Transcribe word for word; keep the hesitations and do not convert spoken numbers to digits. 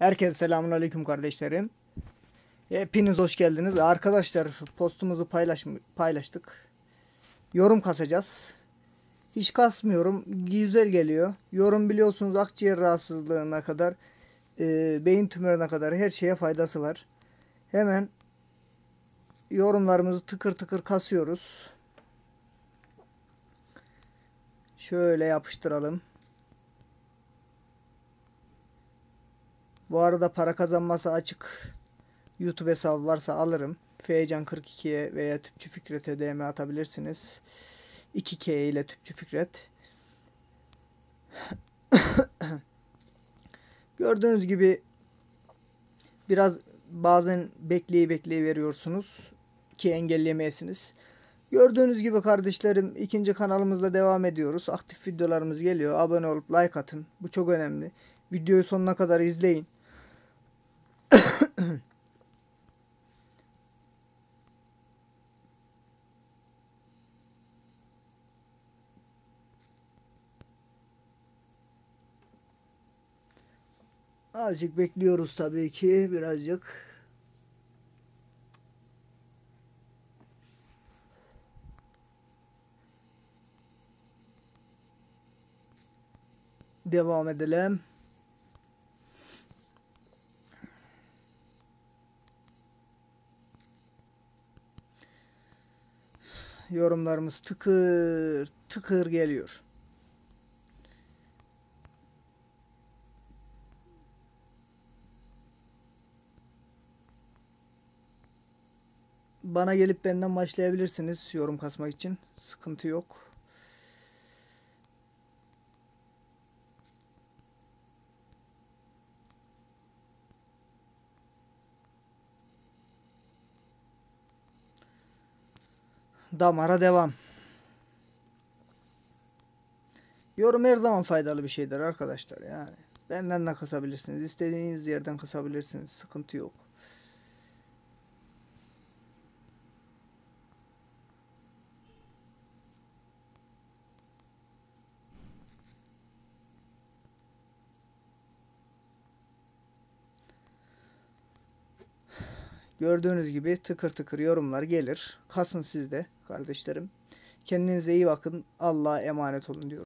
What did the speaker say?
Herkese selamun aleyküm kardeşlerim. Hepiniz hoş geldiniz. Arkadaşlar postumuzu paylaş paylaştık. Yorum kasacağız. Hiç kasmıyorum. Güzel geliyor. Yorum biliyorsunuz akciğer rahatsızlığına kadar, e, beyin tümörüne kadar her şeye faydası var. Hemen yorumlarımızı tıkır tıkır kasıyoruz. Şöyle yapıştıralım. Bu arada para kazanması açık YouTube hesabı varsa alırım. Feycan kırk ikiye veya Tüpçü Fikret'e D M atabilirsiniz. iki K ile Tüpçü Fikret. Gördüğünüz gibi biraz bazen bekleye bekleye veriyorsunuz ki engelleyemeyesiniz. Gördüğünüz gibi kardeşlerim, ikinci kanalımızla devam ediyoruz. Aktif videolarımız geliyor. Abone olup like atın. Bu çok önemli. Videoyu sonuna kadar izleyin. Azıcık bekliyoruz tabii ki, birazcık. Devam edelim. Yorumlarımız tıkır tıkır geliyor. Bana gelip benden başlayabilirsiniz yorum kasmak için. Sıkıntı yok. Damara devam. Yorum her zaman faydalı bir şeydir arkadaşlar yani. Benden de kasabilirsiniz. İstediğiniz yerden kasabilirsiniz. Sıkıntı yok. Gördüğünüz gibi tıkır tıkır yorumlar gelir. Kasın siz de kardeşlerim. Kendinize iyi bakın. Allah'a emanet olun diyorum.